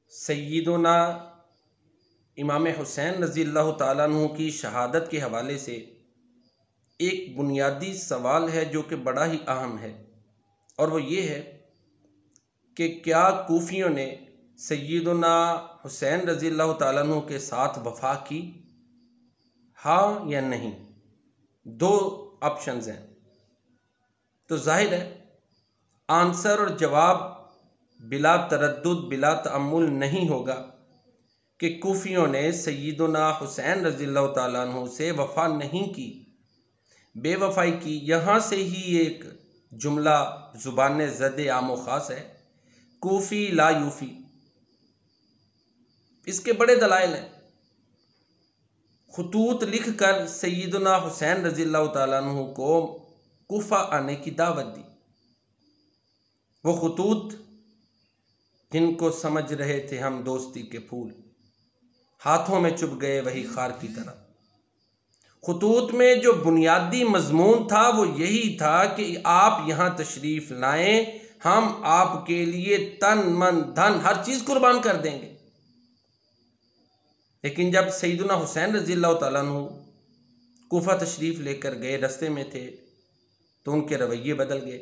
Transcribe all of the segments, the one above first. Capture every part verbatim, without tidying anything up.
सय्यदुना इमाम हुसैन रज़ियल्लाहु ताला अन्हु की शहादत के हवाले से एक बुनियादी सवाल है जो कि बड़ा ही अहम है, और वो ये है कि क्या कूफियों ने सय्यदुना हुसैन रज़ियल्लाहु ताला अन्हु के साथ वफ़ा की, हाँ या नहीं। दो ऑप्शंस हैं, तो जाहिर है आंसर और जवाब बिला तरद्दुद बिला तअम्मुल नहीं होगा कि कूफियों ने सय्यदुना हुसैन रज़ियल्लाहु ताला अन्हु से वफ़ा नहीं की, बेवफ़ाई की। यहाँ से ही एक जुमला ज़ुबान ज़द आम व ख़ास है, कूफ़ी ला यूफ़ी। इसके बड़े दलाइल हैं। खुतूत लिख कर सय्यदुना हुसैन रज़ियल्लाहु ताला अन्हु को कूफा आने की दावत दी। वो खुतूत जिनको समझ रहे थे हम दोस्ती के फूल, हाथों में चुभ गए वही खार की तरह। खुतूत में जो बुनियादी मजमून था वो यही था कि आप यहाँ तशरीफ़ लाएं, हम आपके लिए तन मन धन हर चीज़ कुर्बान कर देंगे। लेकिन जब सय्यदुना हुसैन रज़ियल्लाहु ताला अन्हु कूफा तशरीफ़ लेकर गए, रास्ते में थे, तो उनके रवैये बदल गए।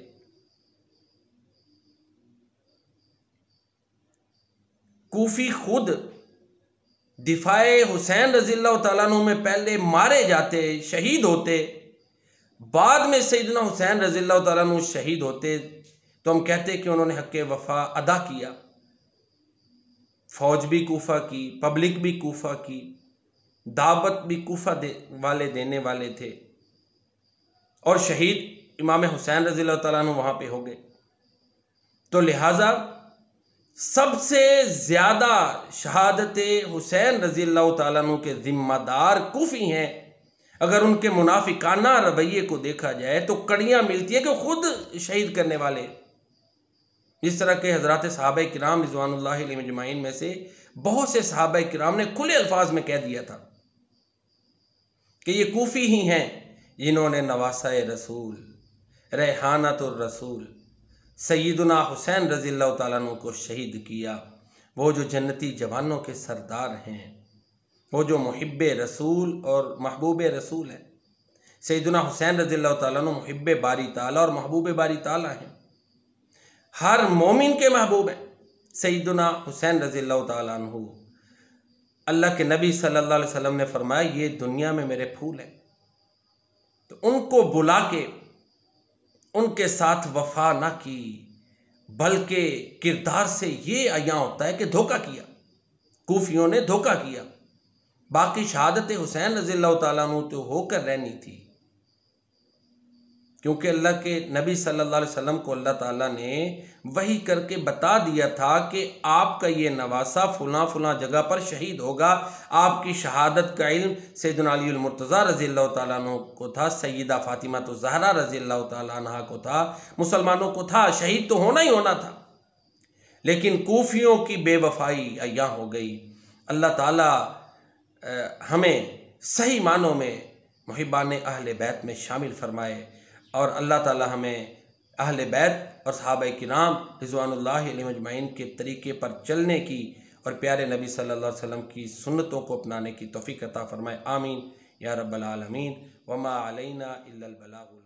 कूफी खुद दिफाए हुसैन रज़ियल्लाहु ताला अन्हु में पहले मारे जाते, शहीद होते, बाद में सय्यदुना हुसैन रज़ियल्लाहु ताला अन्हु शहीद होते, तो हम कहते कि उन्होंने हक़ वफ़ा अदा किया। फ़ौज भी कूफा की, पब्लिक भी कूफा की, दावत भी कूफा दे वाले देने वाले थे, और शहीद इमाम हुसैन रज़ियल्लाहु ताला अन्हु वहाँ पे हो गए। तो लिहाजा सबसे ज़्यादा शहादत हुसैन रज़ियल्लाहु ताला अन्हु के ज़िम्मेदार कूफ़ी हैं। अगर उनके मुनाफिकाना रवैये को देखा जाए तो कड़ियाँ मिलती है कि खुद शहीद करने वाले, इस तरह के हज़रात सहाबा किराम रिज़वानुल्लाहि अलैहिम अजमाइन में से बहुत से सहाबा किराम ने खुले अल्फाज में कह दिया था कि ये कूफ़ी ही हैं जिन्होंने नवासाए रसूल, रेहानतुर रसूल सय्यदुना हुसैन रज़ियल्लाहु ताला अन्हु को शहीद किया। वो जो जन्नती जवानों के सरदार हैं, वो जो मुहिब्बे रसूल और महबूबे रसूल हैं। सय्यदुना हुसैन रज़ियल्लाहु ताला अन्हु मुहिब्बे बारी ताला और महबूबे बारी ताला हैं, हर मोमिन के महबूब हैं। सय्यदुना हुसैन रज़ियल्लाहु ताला अन्हु, अल्लाह के नबी सल्लल्लाहु अलैहि वसल्लम ने फरमाया ये दुनिया में मेरे फूल हैं। तो उनको बुला के उनके साथ वफा ना की, बल्कि किरदार से ये आया होता है कि धोखा किया, कूफियों ने धोखा किया। बाकी शहादत हुसैन रज़ियल्लाहु ताला अन्हु तो होकर रहनी थी, क्योंकि अल्लाह के नबी सल्लल्लाहु अलैहि वसल्लम को अल्लाह ताला ने वही करके बता दिया था कि आपका ये नवासा फुला फुला जगह पर शहीद होगा। आपकी शहादत का इल्म सय्यदुना अलीउल मुर्तज़ा रज़ियल्लाहु ताला अन्हु को था, सय्यदा फ़ातिमा तो ज़हरा रज़ियल्लाहु ताला अन्हा को था, मुसलमानों को था, शहीद तो होना ही होना था। लेकिन कूफियों की बेवफाई अय्या हो गई। अल्लाह ताला हमें सही मानों में मुहिब्बान अहले बैत में शामिल फरमाए, और अल्लाह ताला हमें अहले बैत और सहाबा किराम रिज़वानुल्लाहि अलैहिम अजमाइन के तरीके पर चलने की और प्यारे नबी सल्लल्लाहु अलैहि वसल्लम की सुन्नतों को अपनाने की तौफ़ीक़ अता फ़रमाए। आमीन या रब्बल आलमीन। वमा अलैना इल्लल बलागुल।